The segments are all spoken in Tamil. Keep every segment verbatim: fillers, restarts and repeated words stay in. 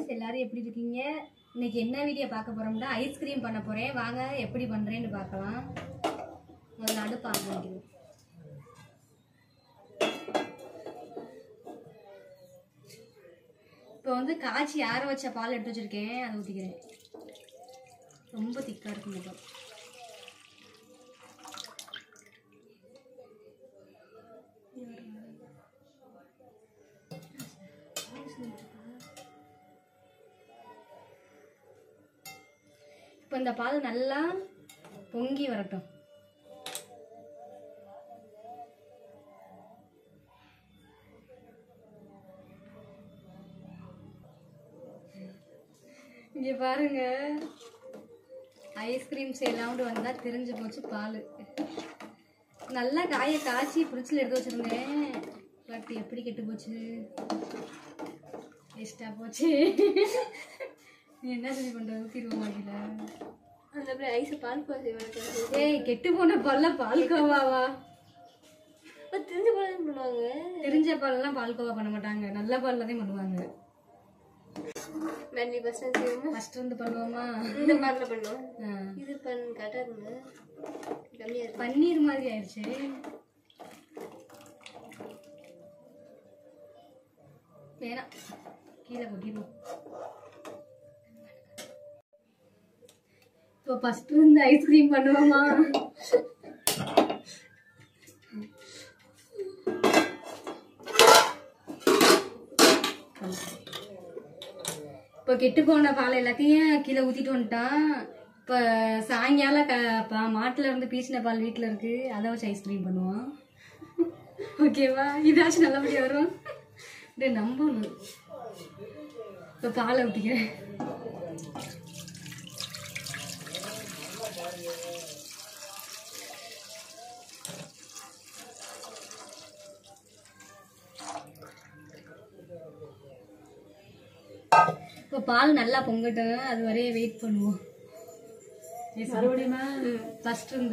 ஃப்ரெண்ட்ஸ், எல்லாரும் எப்படி இருக்கீங்க? இன்னைக்கு என்ன வீடியோ பார்க்க போறோம்னா ஐஸ்கிரீம் பண்ண போறேன். வாங்க எப்படி பண்றேன்னு பார்க்கலாம். முதல்ல அடுப்பு ஆன் பண்ணிக்கிறேன். இப்போ வந்து காய்ச்சி ஆற வச்ச பால் எடுத்து வச்சிருக்கேன், அதை ஊற்றிக்கிறேன். ரொம்ப திக்காக இருக்கும் இந்த பால். இப்போ இந்த பால் நல்லா பொங்கி வரட்டும். இங்கே பாருங்க, ஐஸ்கிரீம் செய்யலாம்னு வந்தா தெரிஞ்சு போச்சு பால். நல்லா காய காய்ச்சி ஃப்ரிட்ஜில் எடுத்து வச்சிருந்தேன். பட் எப்படி கெட்டு போச்சு, வேஸ்ட்டாக போச்சு. நீ என்ன சொல்லி பண்ணுறது? ஊற்றிடுவோம் மாட்டில அந்த மாதிரி ஐஸ் பால்கோவா செய்வாங்க. ஏய், கெட்டு போன பால்ல பால்கோவாவா? தெரிஞ்ச பால் பண்ணுவாங்க. தெரிஞ்ச பால்லாம் பால்கோவா பண்ண மாட்டாங்க, நல்ல பால்ல தான் பண்ணுவாங்க. வெண்ணி ஃபர்ஸ்ட் செய்வோமா? ஃபர்ஸ்ட் வந்து பண்ணுவோமா? இந்த பால்ல பண்ணுவோம். இது பண்ண கரெக்டாக இருக்குங்க, கம்மியாக இருக்கு. பன்னீர் மாதிரி ஆயிடுச்சு. வேணாம், கீழே கொட்டிடுவோம். இப்போ ஃபர்ஸ்ட் வந்து ஐஸ்கிரீம் பண்ணுவோமா? இப்போ கெட்டு போன பால் எல்லாத்தையும் கீழே ஊற்றிட்டு வந்துட்டான். இப்போ சாயங்காலம் க மாட்டில் இருந்து பீச்சின பால் வீட்டில் இருக்கு, அதை வச்சு ஐஸ்கிரீம் பண்ணுவான். ஓகேவா? இதாச்சும் நல்லபடியாக வரும். டே நம்பணும். இப்போ பாலை ஊற்றிக்கிறேன். இப்போ பால் நல்லா பொங்கட்டும், அது வரைய வெயிட் பண்ணுவோம். மறுபடியுமா? ஃபர்ஸ்ட் இருந்து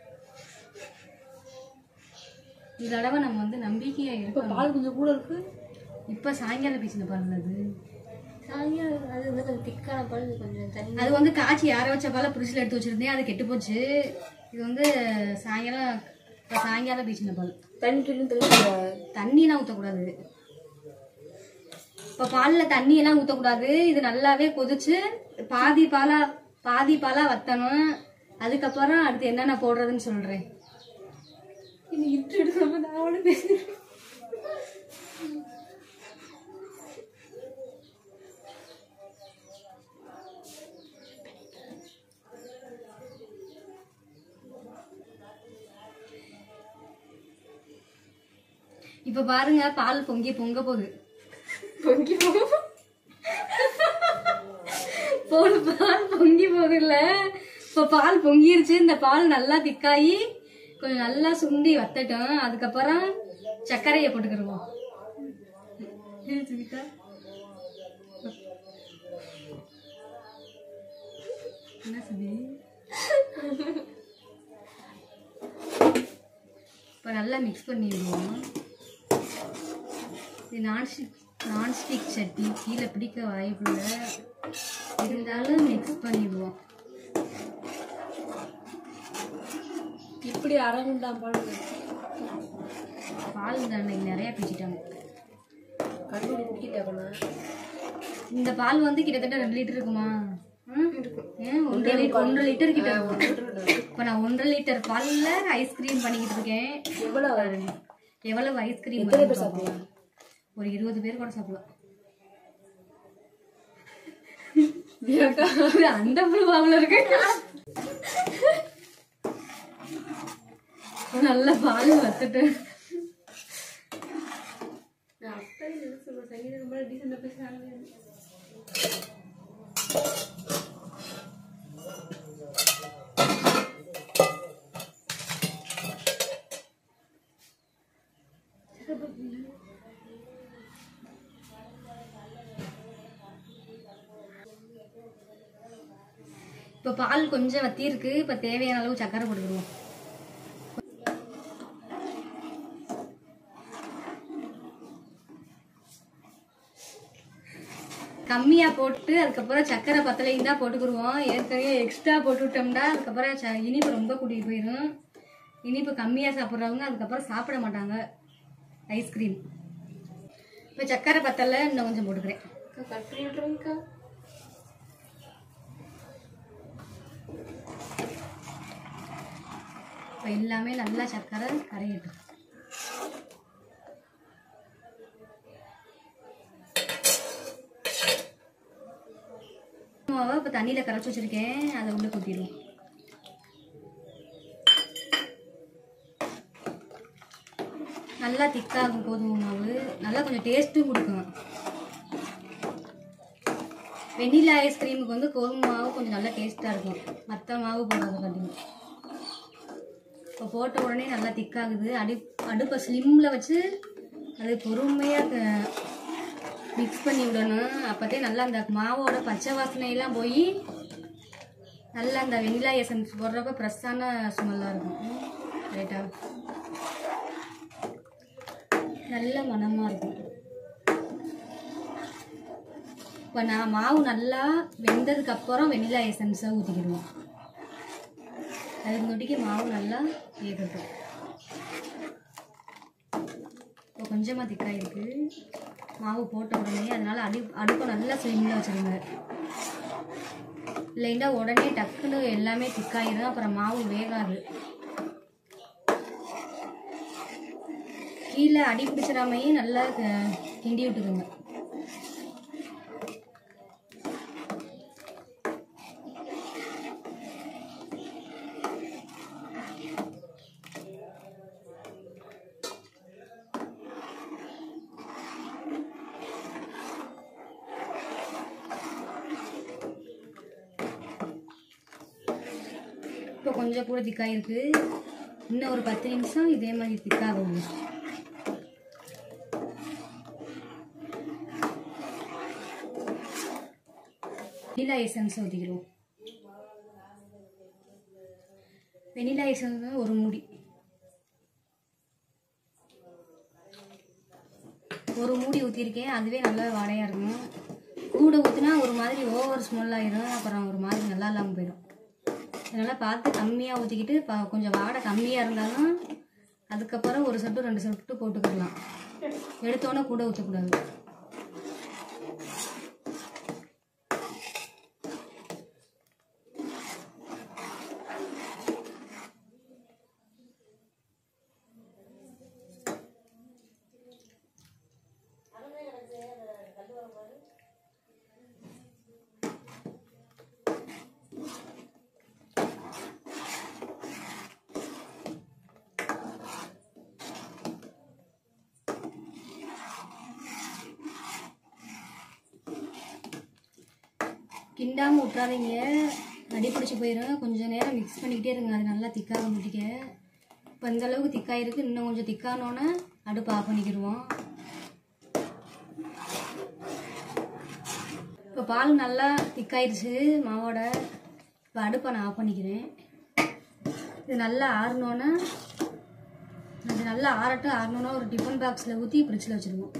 இந்த தடவை நம்ம வந்து நம்பிக்கையா இருக்கும். பால் கொஞ்சம் கூட இருக்கு. இப்போ சாயங்காலம் பீச்சின பால் அது. சாயங்காலம் அது வந்து கொஞ்சம் திக்கான பால், கொஞ்சம் தண்ணி. அது வந்து காய்ச்சி யார வச்ச பால ஃப்ரிட்ஜில் எடுத்து வச்சிருந்தேன், அது கெட்டு போச்சு. இது வந்து சாயங்காலம் இப்போ சாயங்காலம் பீச்சின பால். தண்ணி துணி தெளிக்கூடாது, தண்ணியெல்லாம் ஊற்றக்கூடாது. இப்போ பாலில் தண்ணியெல்லாம் ஊற்றக்கூடாது. இது நல்லாவே கொதிச்சு பாதி பாலா பாதி பாலா வத்தணும். அதுக்கப்புறம் அடுத்து என்னென்ன போடுறதுன்னு சொல்கிறேன். இது இட்டு எடுக்காம நான் அவளை பேசுறேன். இப்போ பாருங்க, பால் பொங்கி பொங்க போகுது. பொங்கி போகும் போல் பால் பொங்கி போகுது இல்ல? இப்போ பால் பொங்கிருச்சு. இந்த பால் நல்லா திக்காயி கொஞ்சம் நல்லா சுண்டி வத்தட்டும். அதுக்கப்புறம் சர்க்கரையை போட்டுக்கிடுவோம். என்ன சொல்லி இப்போ நல்லா மிக்ஸ் பண்ணிடுவோம். இது நான்ஸ்டிக் நான்ஸ்டிக் சட்டி, கீழே பிடிக்க வாய்ப்புள்ள இருந்தாலும் மிக்ஸ் பண்ணிடுவோம். இப்படி அரைகுண்டாம் பால் பால் தானே நிறைய பிடிச்சிட்டாங்க. கண்டுபிடி குடிக்கிட்டாங்கண்ணா. இந்த பால் வந்து கிட்டத்தட்ட ரெண்டு லிட்டர் இருக்குமா? ஏன் ஒன்றரை லிட்டர் ஒன்றரை லிட்டர் கிட்ட இருக்கும். இப்போ நான் ஒன்றரை லிட்டர் பால்ல ஐஸ்கிரீம் பண்ணிக்கிட்டு இருக்கேன். எவ்வளவு எவ்வளவு ஐஸ்கிரீம் சாப்பிடலாம்? ஒரு இருபது பேர் கூட சாப்பிடலாம். அந்த புழுவாவில் இருக்கு. நல்ல பால் வத்துட்டு இப்போ பால் கொஞ்சம் வத்தி இருக்கு. இப்போ தேவையான அளவு சக்கரை போட்டுக்கிடுவோம். கம்மியா போட்டு அதுக்கப்புறம் சக்கரை பத்தலையும் தான் போட்டுக்கிடுவோம். ஏற்கனவே எக்ஸ்ட்ரா போட்டு விட்டோம்னா அதுக்கப்புறம் இனிப்பு ரொம்ப கூட்டிகிட்டு போயிடும். இனிப்பு கம்மியா சாப்பிட்றவங்க அதுக்கப்புறம் சாப்பிட மாட்டாங்க ஐஸ்கிரீம். இப்போ சக்கரை பத்தலை இன்னும் கொஞ்சம் போட்டுக்கிறேன். கட் பண்ணி விட்ருங்கக்கா. இப்போ எல்லாமே நல்லா சக்கரை கரையட்டும். மாவை இப்போ தண்ணியில் கரைச்சி வச்சிருக்கேன், அதை உள்ள கொட்டிடுவோம். நல்லா திக்காகும் கோதுமை மாவு, நல்லா கொஞ்சம் டேஸ்ட்டும் கொடுக்கும். வெண்ணிலா ஐஸ்கிரீமுக்கு வந்து கோதுமை மாவு கொஞ்சம் நல்லா டேஸ்ட்டாக இருக்கும், மற்ற மாவு போடுறது பார்த்தீங்கன்னா. இப்போ போட்ட உடனே நல்லா திக்காகுது. அடி அடுப்பை ஸ்லிம்மில் வச்சு அது பொறுமையாக மிக்ஸ் பண்ணி விடணும். அப்போதே நல்லா அந்த மாவோட பச்சை வாசனையெல்லாம் போய் நல்லா அந்த வெண்ணிலா எசன்ஸ் போடுறப்ப ஃப்ரெஷ்ஷான ஸ்மெல்லாக இருக்கும். ரைட்டாக நல்ல மணமாக இருக்கும். இப்போ நான் மாவு நல்லா வெந்ததுக்கப்புறம் வெண்ணிலா எசன்ஸை ஊற்றிக்கிடுவோம். அதுக்கு நொடிக்கு மாவு நல்லா வேகட்டும். இப்போ கொஞ்சமாக திக்காக இருக்குது மாவு போட்ட உடனே, அதனால் அடி அடுப்பை நல்லா ஸ்லிம்மில் வச்சுருங்க. இல்லைன்னா உடனே டக்குன்னு எல்லாமே திக்காயிடும், அப்புறம் மாவு வேகாது. கீழே அடி பிடிச்சிடாமையும் நல்லா கிண்டி விட்டுருங்க. இப்போ கொஞ்சம் கூட திக்காயிருக்கு. இன்னும் ஒரு பத்து நிமிஷம் இதே மாதிரி திக்காகும். வெனிலா எசன்ஸ் ஊற்றிக்கிறோம். வெனிலா எசன்ஸ் ஒரு மூடி, ஒரு மூடி ஊற்றிருக்கேன். அதுவே நல்லா வாடையாக இருக்கும். கூட ஊற்றினா ஒரு மாதிரி ஓவர் ஸ்மெல் ஆயிடும், அப்புறம் ஒரு மாதிரி நல்லா இல்லாமல் போயிடும். அதனால் பார்த்து கம்மியாக ஊற்றிக்கிட்டு ப கொஞ்சம் வாடை கம்மியாக இருந்தாலும் அதுக்கப்புறம் ஒரு சொட்டு ரெண்டு சொட்டு போட்டுக்கலாம். எடுத்தோன்னே கூட ஊற்றக்கூடாது. கிண்டாமல் விட்றாதீங்க, அடி பிடிச்சி போயிடும். கொஞ்சம் நேரம் மிக்ஸ் பண்ணிக்கிட்டே இருங்க, அது நல்லா திக்காக முட்டிக்க. இப்போ இந்தளவுக்கு திக்காயிருக்கு. இன்னும் கொஞ்சம் திக்கானோன்னே அடுப்பு ஆஃப் பண்ணிக்கிடுவோம். இப்போ பால் நல்லா திக்காயிருச்சு மாவோட. இப்போ அடுப்பை நான் ஆஃப் பண்ணிக்கிறேன். இது நல்லா ஆறினோன்னே, அது நல்லா ஆறட்டும். ஆறினோன்னா ஒரு டிஃபன் பாக்ஸில் ஊற்றி ஃப்ரிட்ஜில் வச்சுருவோம்.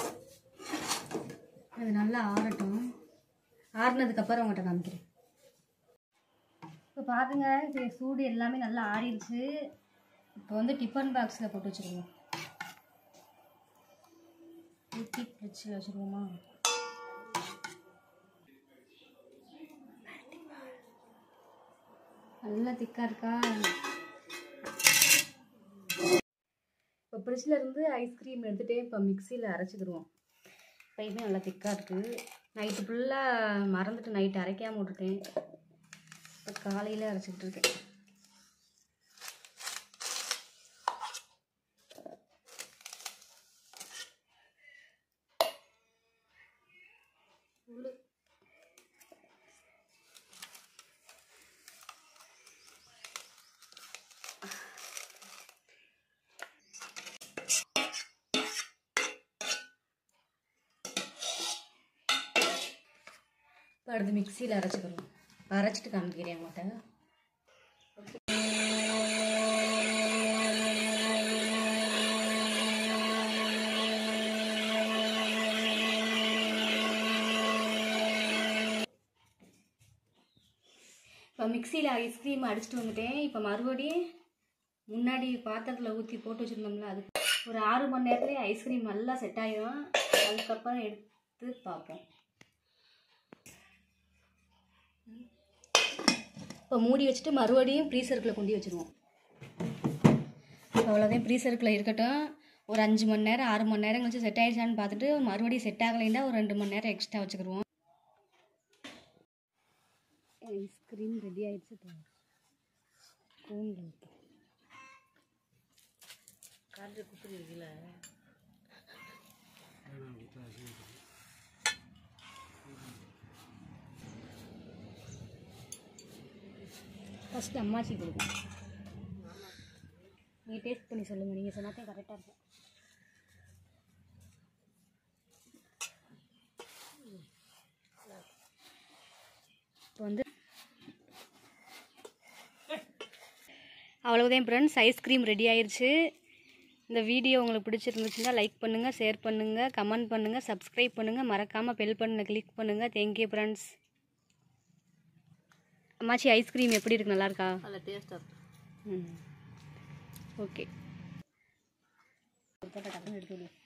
அது நல்லா ஆறட்டும். ஆறுனதுக்கப்புறம் உங்கள்கிட்ட காமிக்கிறேன். இப்போ பாருங்க, இது சூடு எல்லாமே நல்லா ஆறிடுச்சு. இப்போ வந்து டிஃபன் பாக்ஸில் போட்டு வச்சுருவோம். ஊற்றி ஃப்ரிட்ஜில் வச்சுருவோமா? நல்லா திக்காக இருக்கா? இப்போ ஃப்ரிட்ஜில் இருந்து ஐஸ்கிரீம் எடுத்துகிட்டே இப்போ மிக்சியில் அரைச்சிக்கிடுவோம். இப்போயுமே நல்லா திக்காக இருக்குது. நைட்டு ஃபுல்லாக மறந்துட்டு நைட்டு அரைக்காமல் விட்டுட்டேன். இப்போ காலையில் அரைச்சிக்கிட்டு இருக்கேன். இப்போ அடுத்து மிக்சியில் அரைச்சிக்கிறோம். அரைச்சிட்டு காமிக்கிறேன் உங்கள்கிட்ட. இப்போ மிக்சியில் ஐஸ்கிரீம் அடிச்சுட்டு வந்துட்டேன். இப்போ மறுபடியும் முன்னாடி பாத்திரத்தில் ஊற்றி போட்டு வச்சுருந்தோம்ல, அது ஒரு ஆறு மணி நேரத்துலேயே ஐஸ்கிரீம் நல்லா செட் ஆகிடும். அதுக்கப்புறம் எடுத்து பார்ப்போம். இப்போ மூடி வச்சுட்டு மறுபடியும் ஃப்ரீசருக்குள்ளே கொண்டு வச்சுருவோம். அவ்வளோதான், ஃப்ரீசருக்குள்ளே இருக்கட்டும். ஒரு அஞ்சு மணி நேரம் ஆறு மணி நேரம் கழிச்சு செட் ஆகிடுச்சான்னு பார்த்துட்டு மறுபடியும் செட் ஆகலைன்னா ஒரு ரெண்டு மணி நேரம் எக்ஸ்ட்ரா வச்சுக்கிடுவோம். ஐஸ்கிரீம் ரெடி ஆகிடுச்சு. கோன் காற்று குத்துரு இருக்குல்ல. ஃபஸ்ட்டு அம்மாச்சி கொடுக்கும். நீங்கள் டேஸ்ட் பண்ணி சொல்லுங்கள். நீங்கள் சொன்னாதான் கரெக்டாக இருக்கும். இப்போ வந்து அவ்வளோதான் ஃப்ரெண்ட்ஸ், ஐஸ்கிரீம் ரெடி ஆயிடுச்சு. இந்த வீடியோ உங்களுக்கு பிடிச்சிருந்துச்சுன்னா லைக் பண்ணுங்கள், ஷேர் பண்ணுங்கள், கமெண்ட் பண்ணுங்கள், சப்ஸ்கிரைப் பண்ணுங்கள், மறக்காமல் பெல் பட்டனை கிளிக் பண்ணுங்கள். Thank you friends. அம்மாச்சி ஐஸ்கிரீம் எப்படி இருக்கு? நல்லா இருக்கா? நல்ல டேஸ்ட்டாக இருக்கும். ம், ஓகே. டக்குன்னு எடுத்து